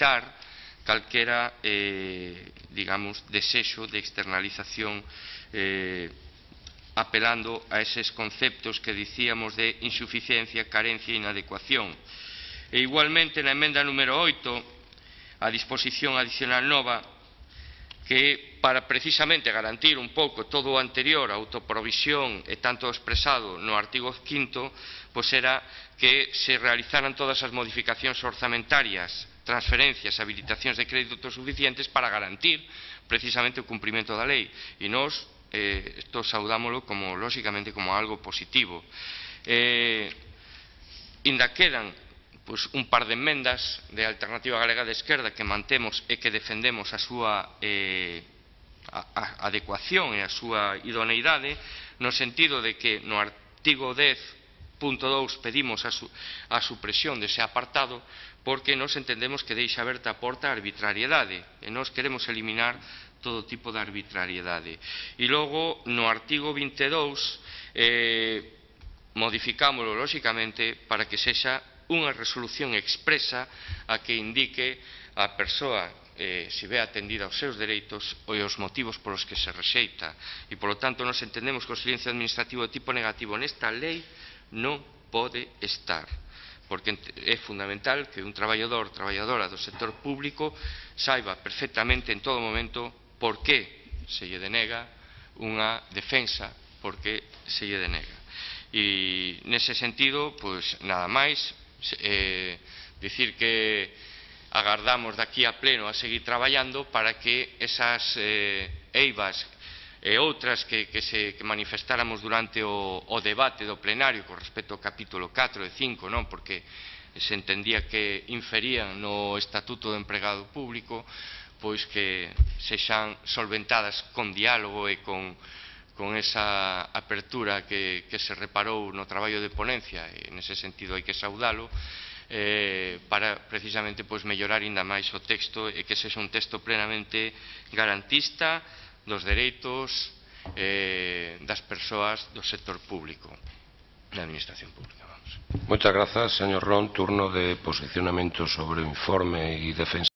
evitar calquera, digamos, desexo de externalización, apelando a eses conceptos que dicíamos de insuficiencia, carencia e inadecuación. E igualmente na emenda número 8, a disposición adicional nova, que para precisamente garantir un pouco todo o anterior, a autoprovisión e tanto expresado no artigo 5º, pois era que se realizaran todas as modificacións orzamentarias, transferencias, habilitacións de créditos suficientes para garantir precisamente o cumprimento da lei. E nós isto saudámolo como, lóxicamente, como algo positivo. Ainda quedan un par de enmendas de Alternativa Galega de Esquerda que mantemos e que defendemos a súa adecuación e a súa idoneidade, no sentido de que no artigo 10.2 pedimos a supresión dese apartado porque nos entendemos que deixa aberta a porta a arbitrariedade e nos queremos eliminar todo tipo de arbitrariedade. E logo, no artigo 22, modificámoslo, lóxicamente, para que sexa unha resolución expresa a que indique a persoa se ve atendida aos seus dereitos e os motivos polos que se rexeita. E, polo tanto, nos entendemos que o silencio administrativo de tipo negativo nesta lei non pode estar, porque é fundamental que un traballador ou traballadora do sector público saiba perfectamente en todo momento por que se lle denega unha defensa, por que se lle denega. E nese sentido, pois nada máis, dicir que agardamos daqui a pleno a seguir traballando para que esas eivas e outras que manifestáramos durante o debate do plenario con respecto ao capítulo 4 e 5, porque se entendía que inferían no Estatuto do Empregado Público, pois que sexan solventadas con diálogo e con esa apertura que se reparou no traballo de ponencia, e nese sentido hai que saudalo, para precisamente mellorar ainda máis o texto e que sexa un texto plenamente garantista dos dereitos das persoas do sector público, da administración pública. Muchas gracias, señor Ron. Turno de posicionamiento sobre o informe y defensa.